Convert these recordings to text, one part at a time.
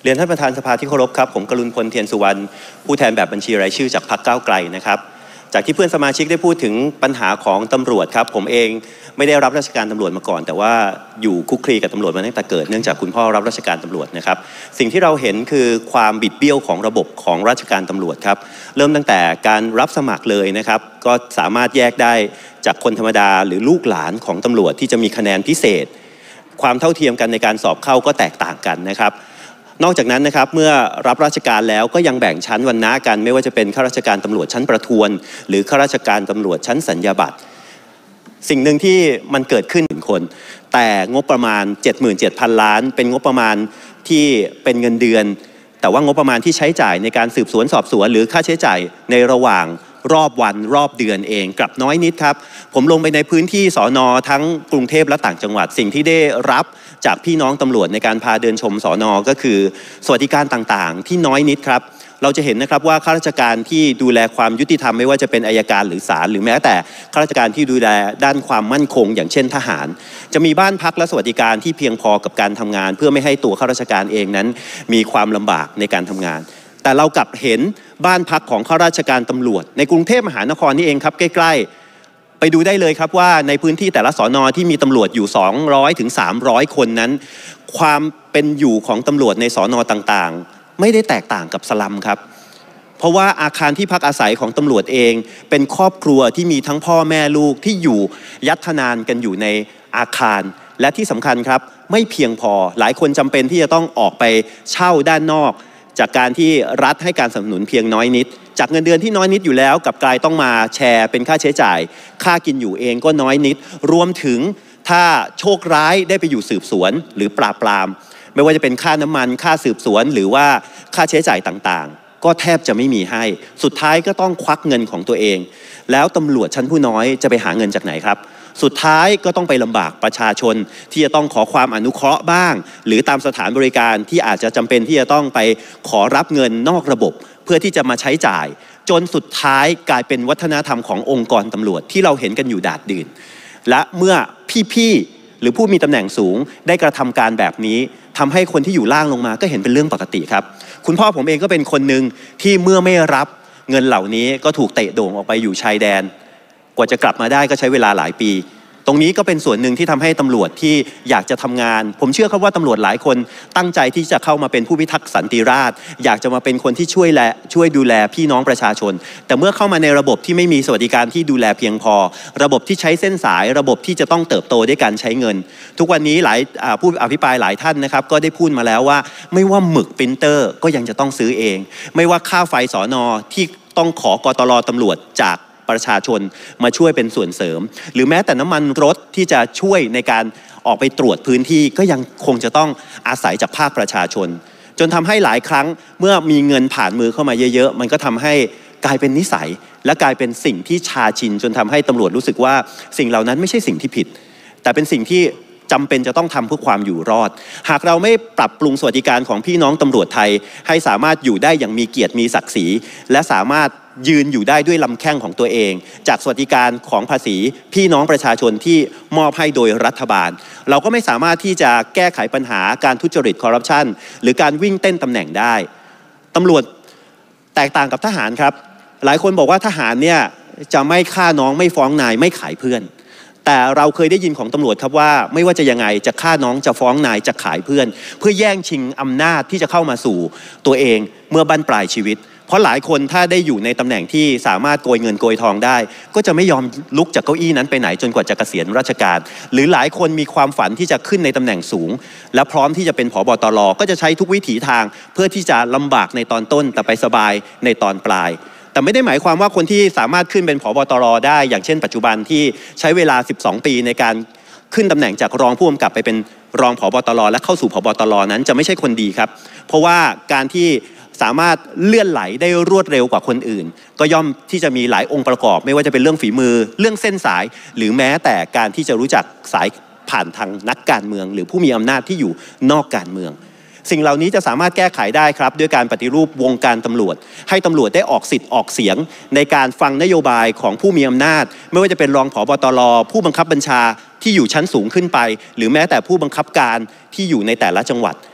เรียนท่านประธานสภาที่เคารพครับผมกรุณพลเทียนสุวรรณผู้แทนแบบบัญชีรายชื่อจากพรรคก้าวไกลนะครับจากที่เพื่อนสมาชิกได้พูดถึงปัญหาของตำรวจครับผมเองไม่ได้รับราชการตำรวจมาก่อนแต่ว่าอยู่คุกคลีกับตำรวจมาตั้งแต่เกิดเนื่องจากคุณพ่อรับราชการตำรวจนะครับสิ่งที่เราเห็นคือความบิดเบี้ยวของระบบของราชการตำรวจครับเริ่มตั้งแต่การรับสมัครเลยนะครับก็สามารถแยกได้จากคนธรรมดาหรือลูกหลานของตำรวจที่จะมีคะแนนพิเศษความเท่าเทียมกันในการสอบเข้าก็แตกต่างกันนะครับนอกจากนั้นนะครับเมื่อรับราชการแล้วก็ยังแบ่งชั้นวรรณะกันไม่ว่าจะเป็นข้าราชการตำรวจชั้นประทวนหรือข้าราชการตำรวจชั้นสัญญาบัตรสิ่งหนึ่งที่มันเกิดขึ้นถึงคนแต่งบประมาณ 77,000 ล้านเป็นงบประมาณที่เป็นเงินเดือนแต่ว่างบประมาณที่ใช้จ่ายในการสืบสวนสอบสวนหรือค่าใช้จ่ายในระหว่างรอบวันรอบเดือนเองกลับน้อยนิดครับผมลงไปในพื้นที่สน.ทั้งกรุงเทพและต่างจังหวัดสิ่งที่ได้รับจากพี่น้องตำรวจในการพาเดินชมสน.ก็คือสวัสดิการต่างๆที่น้อยนิดครับเราจะเห็นนะครับว่าข้าราชการที่ดูแลความยุติธรรมไม่ว่าจะเป็นอัยการหรือศาลหรือแม้แต่ข้าราชการที่ดูแลด้านความมั่นคงอย่างเช่นทหารจะมีบ้านพักและสวัสดิการที่เพียงพอกับการทำงานเพื่อไม่ให้ตัวข้าราชการเองนั้นมีความลำบากในการทำงานแต่เรากลับเห็นบ้านพักของข้าราชการตำรวจในกรุงเทพมหานครนี่เองครับใกล้ๆไปดูได้เลยครับว่าในพื้นที่แต่ละสน.ที่มีตำรวจอยู่200 ถึง 300 คนนั้นความเป็นอยู่ของตำรวจในสน.ต่างๆไม่ได้แตกต่างกับสลัมครับเพราะว่าอาคารที่พักอาศัยของตำรวจเองเป็นครอบครัวที่มีทั้งพ่อแม่ลูกที่อยู่ยัดทนานกันอยู่ในอาคารและที่สำคัญครับไม่เพียงพอหลายคนจำเป็นที่จะต้องออกไปเช่าด้านนอกจากการที่รัฐให้การสนับสนุนเพียงน้อยนิดจากเงินเดือนที่น้อยนิดอยู่แล้วกับกลายต้องมาแชร์เป็นค่าใช้จ่ายค่ากินอยู่เองก็น้อยนิดรวมถึงถ้าโชคร้ายได้ไปอยู่สืบสวนหรือปราบปรามไม่ว่าจะเป็นค่าน้ำมันค่าสืบสวนหรือว่าค่าใช้จ่ายต่างๆก็แทบจะไม่มีให้สุดท้ายก็ต้องควักเงินของตัวเองแล้วตำรวจชั้นผู้น้อยจะไปหาเงินจากไหนครับสุดท้ายก็ต้องไปลำบากประชาชนที่จะต้องขอความอนุเคราะห์บ้างหรือตามสถานบริการที่อาจจะจำเป็นที่จะต้องไปขอรับเงินนอกระบบเพื่อที่จะมาใช้จ่ายจนสุดท้ายกลายเป็นวัฒนธรรมขององค์กรตำรวจที่เราเห็นกันอยู่ดาดดื่นและเมื่อพี่ๆหรือผู้มีตำแหน่งสูงได้กระทำการแบบนี้ทำให้คนที่อยู่ล่างลงมาก็เห็นเป็นเรื่องปกติครับคุณพ่อผมเองก็เป็นคนหนึ่งที่เมื่อไม่รับเงินเหล่านี้ก็ถูกเตะโด่งออกไปอยู่ชายแดนกว่าจะกลับมาได้ก็ใช้เวลาหลายปีตรงนี้ก็เป็นส่วนหนึ่งที่ทำให้ตำรวจที่อยากจะทำงานผมเชื่อครับว่าตำรวจหลายคนตั้งใจที่จะเข้ามาเป็นผู้พิทักษ์สันติราษฎร์อยากจะมาเป็นคนที่ช่วยดูแลพี่น้องประชาชนแต่เมื่อเข้ามาในระบบที่ไม่มีสวัสดิการที่ดูแลเพียงพอระบบที่ใช้เส้นสายระบบที่จะต้องเติบโตด้วยการใช้เงินทุกวันนี้หลายผู้อภิปรายหลายท่านนะครับก็ได้พูดมาแล้วว่าไม่ว่าหมึกปรินเตอร์ก็ยังจะต้องซื้อเองไม่ว่าค่าไฟสน.ที่ต้องขอกตล.ตำรวจจากประชาชนมาช่วยเป็นส่วนเสริมหรือแม้แต่น้ำมันรถที่จะช่วยในการออกไปตรวจพื้นที่ก็ยังคงจะต้องอาศัยจากภาคประชาชนจนทำให้หลายครั้งเมื่อมีเงินผ่านมือเข้ามาเยอะๆมันก็ทำให้กลายเป็นนิสัยและกลายเป็นสิ่งที่ชาชินจนทำให้ตำรวจรู้สึกว่าสิ่งเหล่านั้นไม่ใช่สิ่งที่ผิดแต่เป็นสิ่งที่จำเป็นจะต้องทำเพื่อความอยู่รอดหากเราไม่ปรับปรุงสวัสดิการของพี่น้องตำรวจไทยให้สามารถอยู่ได้อย่างมีเกียรติมีศักดิ์ศรีและสามารถยืนอยู่ได้ด้วยลำแข้งของตัวเองจากสวัสดิการของภาษีพี่น้องประชาชนที่มอบให้โดยรัฐบาลเราก็ไม่สามารถที่จะแก้ไขปัญหาการทุจริตคอร์รัปชันหรือการวิ่งเต้นตำแหน่งได้ตำรวจแตกต่างกับทหารครับหลายคนบอกว่าทหารเนี่ยจะไม่ฆ่าน้องไม่ฟ้องนายไม่ขายเพื่อนแต่เราเคยได้ยินของตำรวจครับว่าไม่ว่าจะยังไงจะฆ่าน้องจะฟ้องนายจะขายเพื่อนเพื่อแย่งชิงอำนาจที่จะเข้ามาสู่ตัวเองเมื่อบั้นปลายชีวิตเพราะหลายคนถ้าได้อยู่ในตำแหน่งที่สามารถโกยเงินโกยทองได้ก็จะไม่ยอมลุกจากเก้าอี้นั้นไปไหนจนกว่าจะเกษียณราชการหรือหลายคนมีความฝันที่จะขึ้นในตำแหน่งสูงและพร้อมที่จะเป็นผบ.ตร.ก็จะใช้ทุกวิถีทางเพื่อที่จะลำบากในตอนต้นแต่ไปสบายในตอนปลายแต่ไม่ได้หมายความว่าคนที่สามารถขึ้นเป็นผบ.ตร.ได้อย่างเช่นปัจจุบันที่ใช้เวลา12 ปีในการขึ้นตำแหน่งจากรองผู้กำกับไปเป็นรองผบ.ตร.และเข้าสู่ผบ.ตร.นั้นจะไม่ใช่คนดีครับเพราะว่าการที่สามารถเลื่อนไหลได้รวดเร็วกว่าคนอื่นก็ย่อมที่จะมีหลายองค์ประกอบไม่ว่าจะเป็นเรื่องฝีมือเรื่องเส้นสายหรือแม้แต่การที่จะรู้จักสายผ่านทางนักการเมืองหรือผู้มีอำนาจที่อยู่นอกการเมืองสิ่งเหล่านี้จะสามารถแก้ไขได้ครับด้วยการปฏิรูปวงการตำรวจให้ตำรวจได้ออกสิทธิ์ออกเสียงในการฟังนโยบายของผู้มีอำนาจไม่ว่าจะเป็นรองผบ.ตร.ผู้บังคับบัญชาที่อยู่ชั้นสูงขึ้นไปหรือแม้แต่ผู้บังคับการที่อยู่ในแต่ละจังหวัด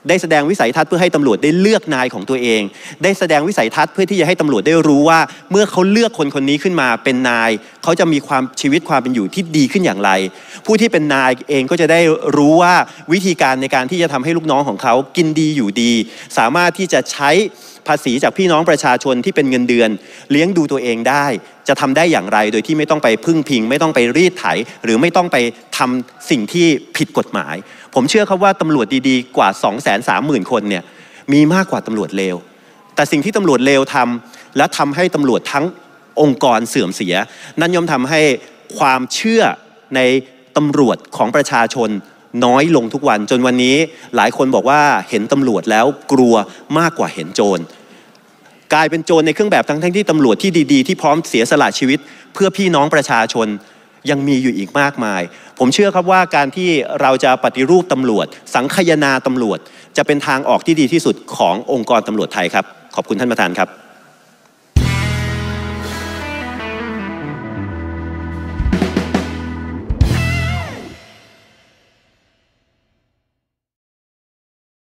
ได้แสดงวิสัยทัศน์เพื่อให้ตำรวจได้เลือกนายของตัวเองได้แสดงวิสัยทัศน์เพื่อที่จะให้ตำรวจได้รู้ว่าเมื่อเขาเลือกคนคนนี้ขึ้นมาเป็นนายเขาจะมีชีวิตความเป็นอยู่ที่ดีขึ้นอย่างไรผู้ที่เป็นนายเองก็จะได้รู้ว่าวิธีการในการที่จะทำให้ลูกน้องของเขากินดีอยู่ดีสามารถที่จะใช้ภาษีจากพี่น้องประชาชนที่เป็นเงินเดือนเลี้ยงดูตัวเองได้จะทำได้อย่างไรโดยที่ไม่ต้องไปพึ่งพิงไม่ต้องไปรีดไถหรือไม่ต้องไปทำสิ่งที่ผิดกฎหมายผมเชื่อครับว่าตำรวจดีๆกว่า 230,000 คนเนี่ยมีมากกว่าตำรวจเลวแต่สิ่งที่ตำรวจเลวทำและทำให้ตำรวจทั้งองค์กรเสื่อมเสียนั่นย่อมทำให้ความเชื่อในตำรวจของประชาชนน้อยลงทุกวันจนวันนี้หลายคนบอกว่าเห็นตำรวจแล้วกลัวมากกว่าเห็นโจรกลายเป็นโจรในเครื่องแบบทั้งที่ตำรวจที่ดีๆที่พร้อมเสียสละชีวิตเพื่อพี่น้องประชาชนยังมีอยู่อีกมากมายผมเชื่อครับว่าการที่เราจะปฏิรูปตำรวจสังคายนาตำรวจจะเป็นทางออกที่ดีที่สุดขององค์กรตำรวจไทยครับขอบคุณท่านประธานครับ